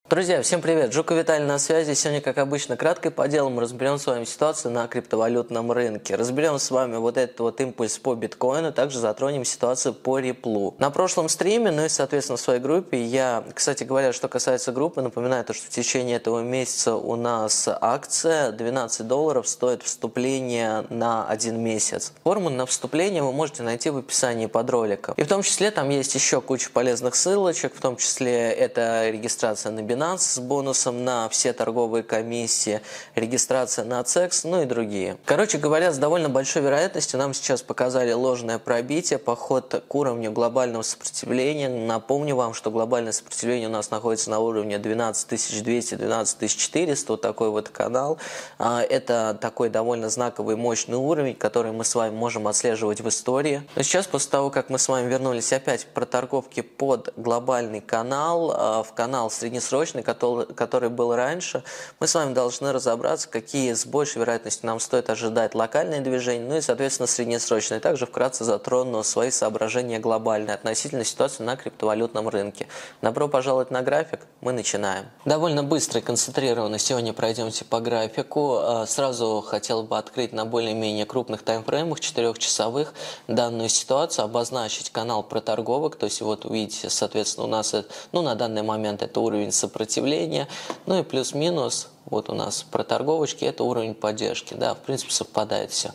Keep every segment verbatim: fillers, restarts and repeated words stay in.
Друзья, всем привет! Жуков Виталий на связи. Сегодня, как обычно, кратко и по делу мы разберем с вами ситуацию на криптовалютном рынке. Разберем с вами вот этот вот импульс по биткоину, также затронем ситуацию по Ripple. На прошлом стриме, ну и, соответственно, в своей группе, я, кстати говоря, что касается группы, напоминаю, то, что в течение этого месяца у нас акция двенадцать долларов стоит вступление на один месяц. Форму на вступление вы можете найти в описании под роликом. И в том числе там есть еще куча полезных ссылочек, в том числе это регистрация на Binance с бонусом на все торговые комиссии, регистрация на цекс, ну и другие. Короче говоря, с довольно большой вероятностью нам сейчас показали ложное пробитие, поход к уровню глобального сопротивления. Напомню вам, что глобальное сопротивление у нас находится на уровне двенадцать тысяч двести — двенадцать тысяч четыреста, вот такой вот канал. Это такой довольно знаковый, мощный уровень, который мы с вами можем отслеживать в истории. Но сейчас, после того, как мы с вами вернулись опять к проторговке под глобальный канал, в канал среднесрочный, Который, который был раньше, мы с вами должны разобраться, какие с большей вероятностью нам стоит ожидать локальные движения, ну и, соответственно, среднесрочные. Также вкратце затрону свои соображения глобальные относительно ситуации на криптовалютном рынке. Добро пожаловать на график, мы начинаем. Довольно быстро и концентрированно сегодня пройдемте по графику. Сразу хотел бы открыть на более-менее крупных таймфреймах, четырехчасовых, данную ситуацию, обозначить канал проторговок. То есть вот увидите, соответственно, у нас ну, на данный момент это уровень сопротивления, сопротивления, ну и плюс-минус, вот у нас проторговочки, это уровень поддержки, да, в принципе совпадает все.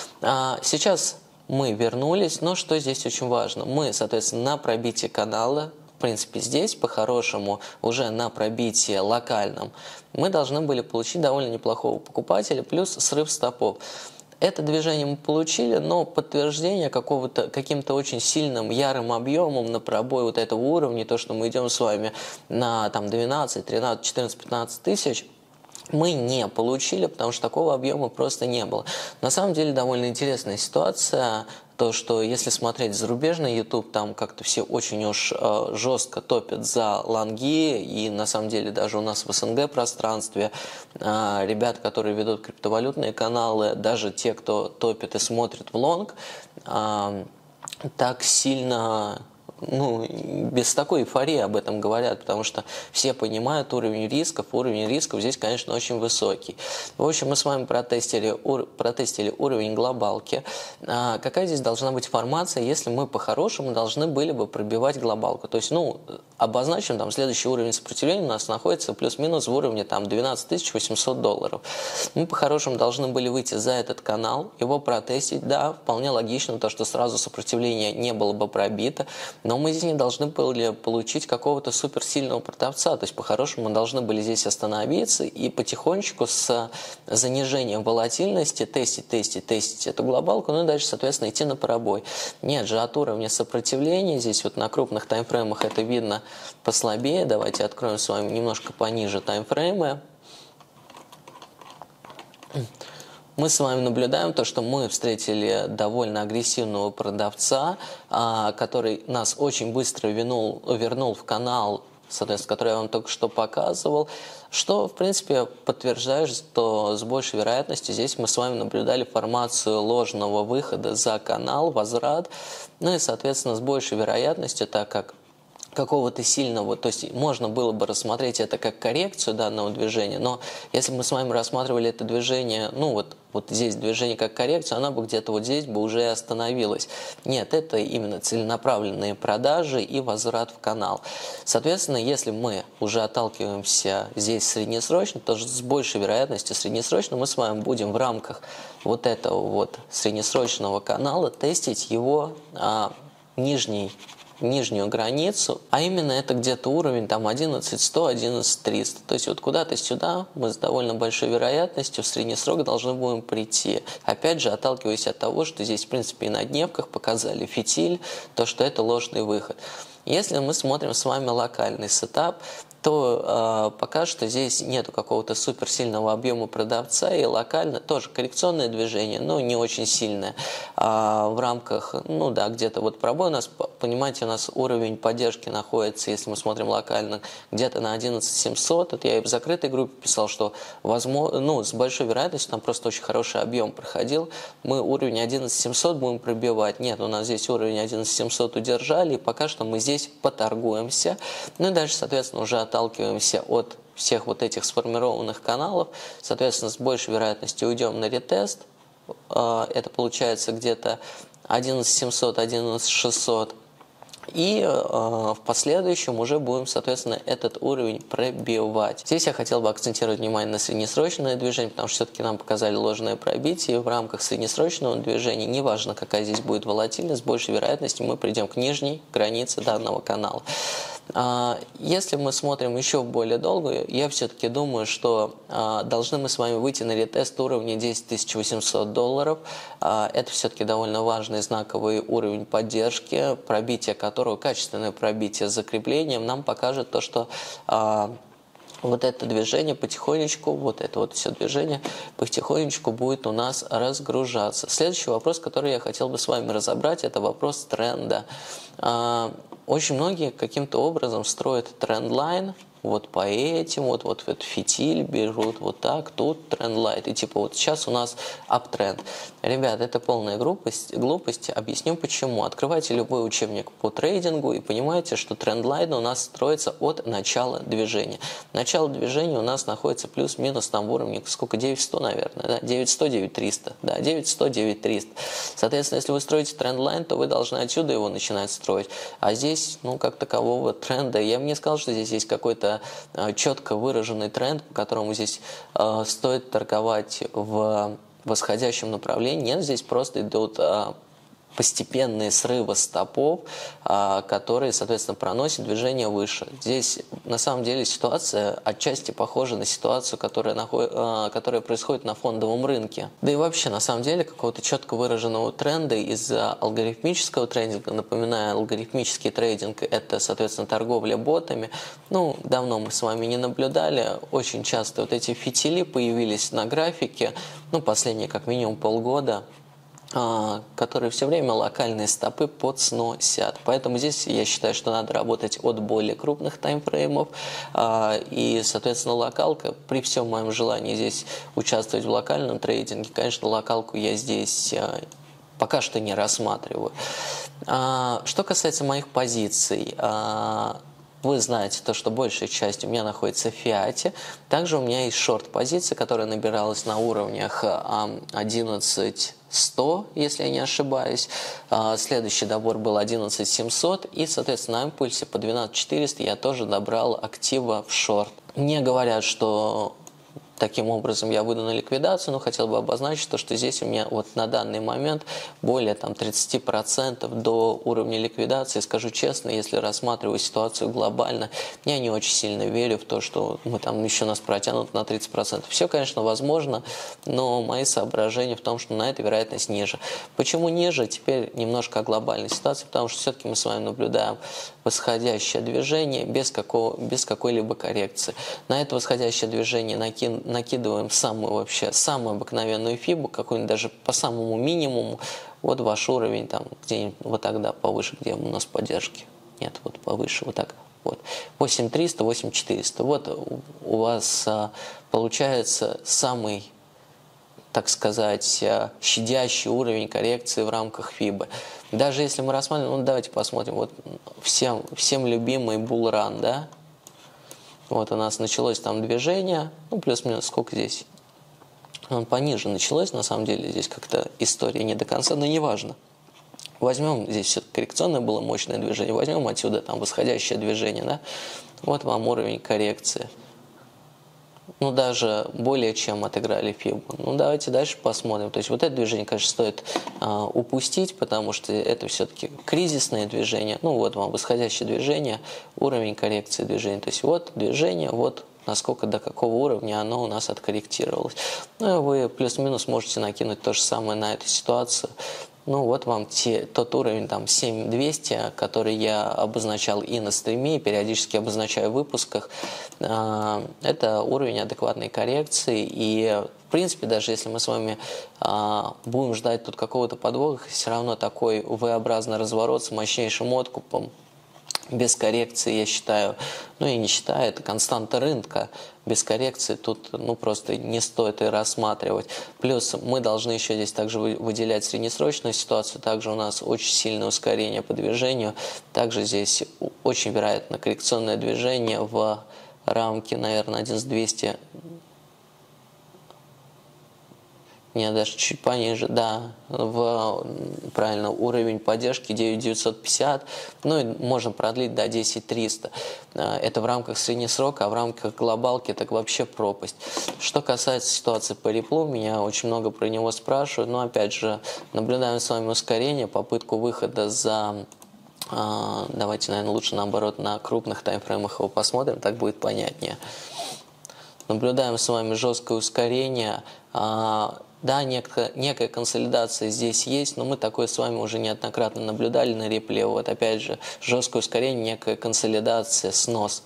А сейчас мы вернулись, но что здесь очень важно, мы, соответственно, на пробитии канала, в принципе здесь по-хорошему уже на пробитии локальном, мы должны были получить довольно неплохого покупателя, плюс срыв стопов. Это движение мы получили, но подтверждение какого-то каким-то очень сильным, ярым объемом на пробой вот этого уровня, то, что мы идем с вами на там, двенадцать, тринадцать, четырнадцать, пятнадцать тысяч, мы не получили, потому что такого объема просто не было. На самом деле довольно интересная ситуация. То, что если смотреть зарубежный YouTube, там как-то все очень уж э, жестко топят за лонги, и на самом деле даже у нас в СНГ пространстве э, ребят, которые ведут криптовалютные каналы, даже те, кто топит и смотрит в лонг, э, так сильно... Ну, без такой эйфории об этом говорят, потому что все понимают уровень рисков. Уровень рисков здесь, конечно, очень высокий. В общем, мы с вами протестили, ур, протестили уровень глобалки. А какая здесь должна быть формация, если мы по-хорошему должны были бы пробивать глобалку? То есть, ну, обозначим, там, следующий уровень сопротивления у нас находится плюс-минус в уровне там, двенадцать тысяч восемьсот долларов. Мы по-хорошему должны были выйти за этот канал, его протестить. Да, вполне логично, то, что сразу сопротивление не было бы пробито, но мы здесь не должны были получить какого-то суперсильного продавца. То есть, по-хорошему, мы должны были здесь остановиться и потихонечку с занижением волатильности тестить, тестить, тестить эту глобалку, ну и дальше, соответственно, идти на пробой. Нет же, от уровня сопротивления, здесь вот на крупных таймфреймах это видно послабее. Давайте откроем с вами немножко пониже таймфреймы. Мы с вами наблюдаем то, что мы встретили довольно агрессивного продавца, который нас очень быстро вернул, вернул в канал, соответственно, который я вам только что показывал, что, в принципе, подтверждает, что с большей вероятностью здесь мы с вами наблюдали формацию ложного выхода за канал, возврат, ну и, соответственно, с большей вероятностью, так как какого-то сильного, то есть можно было бы рассмотреть это как коррекцию данного движения, но если мы с вами рассматривали это движение, ну вот, вот здесь движение как коррекцию, она бы где-то вот здесь бы уже остановилась. Нет, это именно целенаправленные продажи и возврат в канал. Соответственно, если мы уже отталкиваемся здесь среднесрочно, то с большей вероятностью среднесрочно мы с вами будем в рамках вот этого вот среднесрочного канала тестить его а, нижний нижнюю границу, а именно это где-то уровень там одиннадцать сто — одиннадцать триста. То есть вот куда-то сюда мы с довольно большой вероятностью в средний срок должны будем прийти. Опять же, отталкиваясь от того, что здесь в принципе и на дневках показали фитиль, то что это ложный выход. Если мы смотрим с вами локальный сетап, то э, пока что здесь нету какого-то суперсильного объема продавца, и локально тоже коррекционное движение, но не очень сильное. А в рамках, ну да, где-то вот пробой у нас, понимаете, у нас уровень поддержки находится, если мы смотрим локально, где-то на одиннадцать семьсот. Вот я и в закрытой группе писал, что возможно, ну, с большой вероятностью, там просто очень хороший объем проходил, мы уровень одиннадцать семьсот будем пробивать. Нет, у нас здесь уровень одиннадцать семьсот удержали, и пока что мы здесь поторгуемся. Ну и дальше, соответственно, уже от отталкиваемся от всех вот этих сформированных каналов, соответственно, с большей вероятностью уйдем на ретест. Это получается где-то одиннадцать семьсот, одиннадцать шестьсот. И э, в последующем уже будем, соответственно, этот уровень пробивать. Здесь я хотел бы акцентировать внимание на среднесрочное движение, потому что все-таки нам показали ложное пробитие. В рамках среднесрочного движения, неважно, какая здесь будет волатильность, с большей вероятностью мы придем к нижней границе данного канала. Если мы смотрим еще в более долгую, я все-таки думаю, что должны мы с вами выйти на ретест уровня десять тысяч восемьсот долларов. Это все-таки довольно важный знаковый уровень поддержки, пробитие которого, качественное пробитие с закреплением нам покажет то, что вот это движение потихонечку, вот это вот все движение потихонечку будет у нас разгружаться. Следующий вопрос, который я хотел бы с вами разобрать, это вопрос тренда. Очень многие каким-то образом строят трендлайн вот по этим, вот, вот этот фитиль берут, вот так, тут трендлайн, и типа вот сейчас у нас аптренд. Ребят, это полная глупость, глупость, объясню почему. Открывайте любой учебник по трейдингу и понимаете, что трендлайн у нас строится от начала движения. Начало движения у нас находится плюс-минус там в уровне, сколько, девять сто, наверное, да? девять сто, девять триста, да, девять сто, девять триста. Соответственно, если вы строите трендлайн, то вы должны отсюда его начинать строить. А здесь, ну, как такового тренда, я бы не сказал, что здесь есть какой-то четко выраженный тренд, по которому здесь э, стоит торговать в восходящем направлении. Нет, здесь просто идут э, постепенные срывы стопов, э, которые, соответственно, проносят движение выше. Здесь, на самом деле, ситуация отчасти похожа на ситуацию, которая, наход... э, которая происходит на фондовом рынке. Да и вообще, на самом деле, какого-то четко выраженного тренда из-за алгоритмического трейдинга, напоминаю, алгоритмический трейдинг – это, соответственно, торговля ботами. Ну, давно мы с вами не наблюдали. Очень часто вот эти фитили появились на графике, ну, последние как минимум полгода, которые все время локальные стопы подсносят. Поэтому здесь я считаю, что надо работать от более крупных таймфреймов. И, соответственно, локалка, при всем моем желании здесь участвовать в локальном трейдинге, конечно, локалку я здесь пока что не рассматриваю. Что касается моих позиций, вы знаете, то, что большая часть у меня находится в фиате. Также у меня есть шорт-позиция, которая набиралась на уровнях одиннадцать сто, если я не ошибаюсь. Следующий добор был одиннадцать семьсот. И, соответственно, на импульсе по двенадцать четыреста я тоже добрал актива в шорт. Мне говорят, что таким образом я выйду на ликвидацию, но хотел бы обозначить то, что здесь у меня вот на данный момент более там, тридцати процентов до уровня ликвидации. Скажу честно, если рассматриваю ситуацию глобально, я не очень сильно верю в то, что мы там еще нас протянут на тридцать процентов. Все, конечно, возможно, но мои соображения в том, что на это вероятность ниже. Почему ниже? Теперь немножко о глобальной ситуации, потому что все-таки мы с вами наблюдаем восходящее движение без, какого, без какой-либо коррекции. На это восходящее движение накин накидываем самую вообще, самую обыкновенную фибу, какую-нибудь даже по самому минимуму, вот ваш уровень, там, где-нибудь вот тогда повыше, где у нас поддержки. Нет, вот повыше, вот так. Вот. восемь триста, восемь четыреста. Вот у вас а, получается самый, так сказать, щадящий уровень коррекции в рамках фибы. Даже если мы рассматриваем, ну давайте посмотрим, вот всем, всем любимый булран, да? Вот у нас началось там движение, ну плюс-минус сколько здесь? Он пониже началось, на самом деле здесь как-то история не до конца, но неважно. Возьмем, здесь все коррекционное было мощное движение, возьмем отсюда там восходящее движение, да? Вот вам уровень коррекции. Ну, даже более чем отыграли фибу. Ну, давайте дальше посмотрим. То есть, вот это движение, конечно, стоит а, упустить, потому что это все-таки кризисное движение. Ну, вот вам восходящее движение, уровень коррекции движения. То есть, вот движение, вот насколько, до какого уровня оно у нас откорректировалось. Ну, и вы плюс-минус можете накинуть то же самое на эту ситуацию. Ну, вот вам те, тот уровень, там, семь двести, который я обозначал и на стриме, и периодически обозначаю в выпусках. Это уровень адекватной коррекции, и, в принципе, даже если мы с вами будем ждать тут какого-то подвоха, все равно такой V-образный разворот с мощнейшим откупом, без коррекции, я считаю, ну и не считаю, это константа рынка, без коррекции тут ну просто не стоит и рассматривать. Плюс мы должны еще здесь также выделять среднесрочную ситуацию, также у нас очень сильное ускорение по движению, также здесь очень вероятно коррекционное движение в рамки, наверное, одиннадцать двести. Не, даже чуть пониже, да, в, правильно, уровень поддержки девять девятьсот пятьдесят, ну и можно продлить до десять триста. Это в рамках среднесрока, а в рамках глобалки так вообще пропасть. Что касается ситуации по Ripple, меня очень много про него спрашивают, но опять же, наблюдаем с вами ускорение, попытку выхода за... Давайте, наверное, лучше наоборот на крупных таймфреймах его посмотрим, так будет понятнее. Наблюдаем с вами жесткое ускорение. Да, некая, некая консолидация здесь есть, но мы такое с вами уже неоднократно наблюдали на репле. Вот опять же, жесткое ускорение, некая консолидация, снос.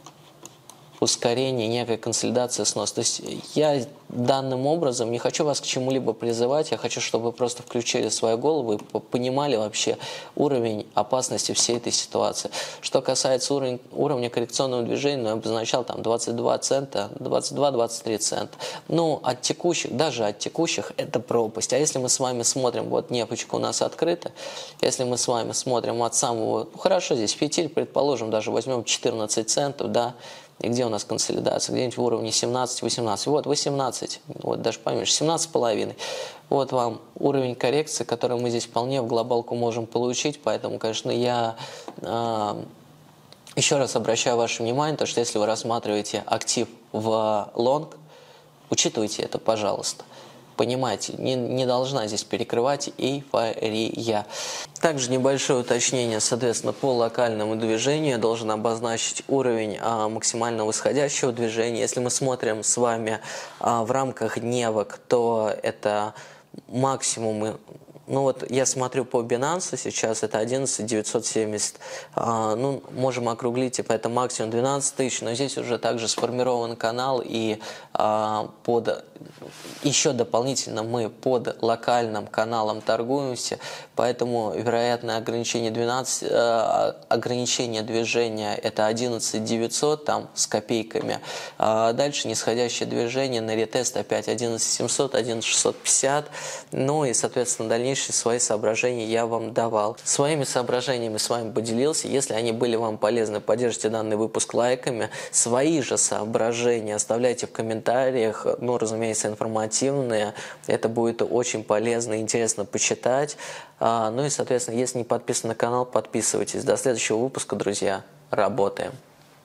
Ускорение, некая консолидация, снос. То есть я данным образом не хочу вас к чему-либо призывать, я хочу, чтобы вы просто включили свою голову и понимали вообще уровень опасности всей этой ситуации. Что касается уровня, уровня коррекционного движения, ну, я обозначал там двадцать два цента, двадцать два — двадцать три цента. Ну, от текущих, даже от текущих, это пропасть. А если мы с вами смотрим, вот нефочка у нас открыта, если мы с вами смотрим от самого, ну хорошо, здесь фитиль, предположим, даже возьмем четырнадцать центов, да, и где у нас консолидация? Где-нибудь в уровне семнадцать восемнадцать. Вот восемнадцать, вот даже поменьше, семнадцать с половиной. Вот вам уровень коррекции, который мы здесь вполне в глобалку можем получить. Поэтому, конечно, я э, еще раз обращаю ваше внимание, то, что если вы рассматриваете актив в лонг, учитывайте это, пожалуйста. Понимаете, не, не должна здесь перекрывать эйфория. Также небольшое уточнение, соответственно, по локальному движению я должен обозначить уровень а, максимально восходящего движения. Если мы смотрим с вами а, в рамках дневок, то это максимумы. Ну вот я смотрю по Binance сейчас, это одиннадцать девятьсот семьдесят, а, ну можем округлить, типа это максимум двенадцать тысяч, но здесь уже также сформирован канал и а, под, еще дополнительно мы под локальным каналом торгуемся, поэтому вероятное ограничение двенадцать, а, ограничение движения это одиннадцать девятьсот там с копейками, а дальше нисходящее движение на ретест опять одиннадцать семьсот, одиннадцать шестьсот пятьдесят, ну и соответственно дальнейшее свои соображения я вам давал. Своими соображениями с вами поделился. Если они были вам полезны, поддержите данный выпуск лайками. Свои же соображения оставляйте в комментариях. Ну, разумеется, информативные. Это будет очень полезно и интересно почитать. Ну и, соответственно, если не подписаны на канал, подписывайтесь. До следующего выпуска, друзья. Работаем.